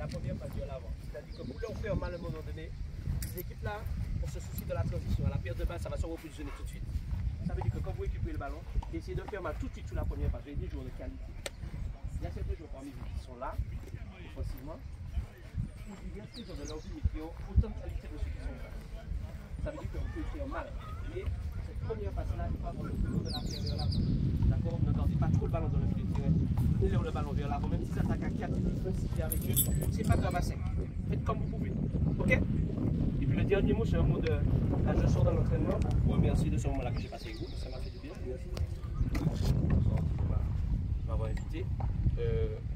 la première phase vers l'avant. C'est-à-dire que pour leur faire mal à un moment donné, ces équipes-là, on se soucie de la transition. À la perte de balle, ça va se repositionner tout de suite. Ça veut dire que quand vous récupérez le ballon, essayez de faire mal tout de suite sur la première phase. J'ai des joueurs de qualité. Il y a certains joueurs parmi vous qui sont là, offensivement. Il y a des joueurs de leur vie qui ont autant de qualité que ceux qui sont là. Ça veut dire qu'on peut faire mal. Mais cette première phase-là, il faut avoir le plus de la faire vers l'avant. D'accord? Ne gardez pas trop le ballon dans le milieu de terrain. Prenez le ballon vers l'avant. Même si ça attaque à 4, si avec eux, c'est pas grave à 5. Faites comme vous pouvez. Ok? Et puis le dernier mot, c'est un mot de. Là, je sors dans l'entraînement. Vous remercier de ce moment-là que j'ai passé avec vous. Ça m'a fait du bien. Merci. M'avoir invité.